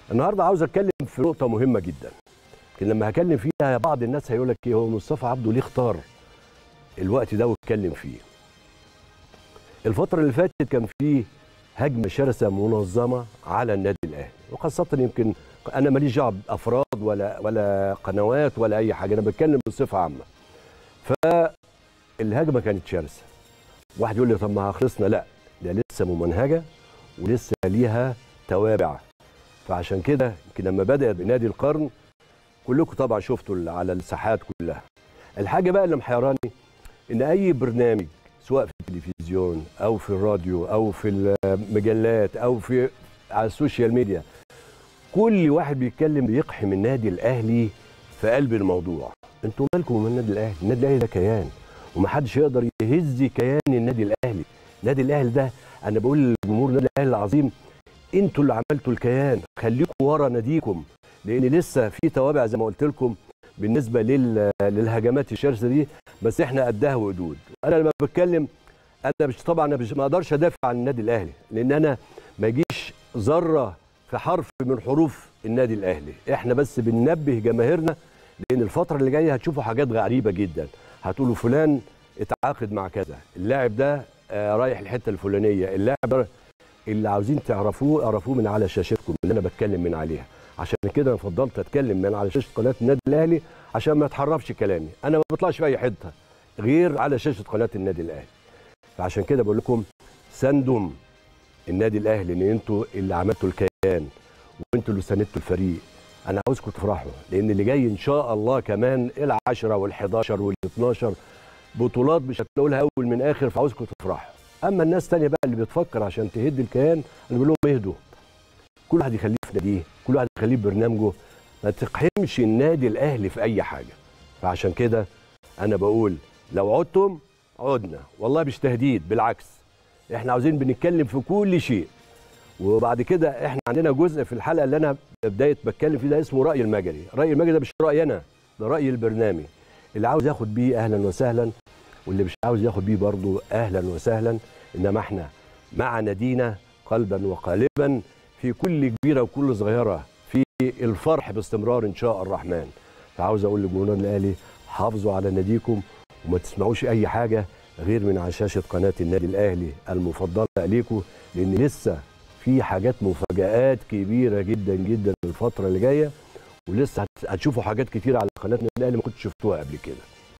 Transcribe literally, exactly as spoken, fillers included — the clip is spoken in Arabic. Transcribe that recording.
النهارده عاوز اتكلم في نقطه مهمه جدا، لكن لما هكلم فيها بعض الناس هيقول لك ايه، هو مصطفى عبده ليه اختار الوقت ده واتكلم فيه؟ الفتره اللي فاتت كان فيه هجمه شرسه منظمه على النادي الاهلي، وخاصه يمكن انا ماليش دعوه بافراد ولا ولا قنوات ولا اي حاجه، انا بتكلم بصفه عامه. فالهجمه كانت شرسه. واحد يقول لي طب ما خلصنا، لا ده لسه ممنهجه ولسه ليها توابع. فعشان كده يمكن لما بدات بنادي القرن كلكم طبعا شفتوا على الساحات كلها. الحاجه بقى اللي محيراني ان اي برنامج سواء في التلفزيون او في الراديو او في المجلات او في على السوشيال ميديا، كل واحد بيتكلم بيقحم النادي الاهلي في قلب الموضوع. انتوا مالكم من النادي الاهلي؟ النادي الاهلي ده كيان ومحدش يقدر يهز كيان النادي الاهلي. النادي الاهلي ده انا بقول للجمهور النادي الاهلي العظيم، انتوا اللي عملتوا الكيان، خليكم ورا ناديكم، لان لسه في توابع زي ما قلت لكم بالنسبه لل... للهجمات الشرسه دي، بس احنا قدها وقدود. انا لما بتكلم انا مش طبعا انا مش ما اقدرش ادافع عن النادي الاهلي، لان انا ما يجيش ذره في حرف من حروف النادي الاهلي. احنا بس بننبه جماهيرنا، لان الفتره اللي جايه هتشوفوا حاجات غريبه جدا. هتقولوا فلان اتعاقد مع كذا، اللاعب ده آه رايح الحته الفلانيه، اللاعب ده اللي عاوزين تعرفوه اعرفوه من على شاشتكم اللي انا بتكلم من عليها. عشان كده انا فضلت اتكلم من على شاشه قناه النادي الاهلي عشان ما اتحرفش كلامي. انا ما بطلعش في اي حته غير على شاشه قناه النادي الاهلي. فعشان كده بقول لكم ساندم النادي الاهلي، ان انتوا اللي عملتوا الكيان وانتوا اللي ساندتوا الفريق. انا عاوزكم تفرحوا، لان اللي جاي ان شاء الله كمان العشرة والحداشر والاثناشر بطولات مش هتلاقوا لها اول من اخر، فعاوزكم تفرحوا. اما الناس الثانيه بقى اللي بتفكر عشان تهد الكيان، انا بقول لهم اهدوا. كل واحد يخليه في ناديه، كل واحد يخليه في برنامجه، ما تقحمش النادي الاهلي في اي حاجه. فعشان كده انا بقول لو عدتم عدنا، والله مش تهديد، بالعكس احنا عاوزين بنتكلم في كل شيء. وبعد كده احنا عندنا جزء في الحلقه اللي انا بدايه بتكلم فيه ده اسمه راي المجري. راي المجري ده مش رايي انا، ده راي البرنامج. اللي عاوز ياخد بيه اهلا وسهلا، واللي مش عاوز ياخد بيه برضه اهلا وسهلا. انما احنا مع نادينا قلبا وقالبا في كل كبيره وكل صغيره، في الفرح باستمرار ان شاء الرحمن. فعاوز اقول لجمهور الاهلي حافظوا على ناديكم وما تسمعوش اي حاجه غير من على شاشه قناه النادي الاهلي المفضله ليكم، لان لسه في حاجات مفاجآت كبيره جدا جدا الفتره اللي جايه، ولسه هتشوفوا حاجات كتير على قناه النادي الاهلي ما كنتش شفتوها قبل كده.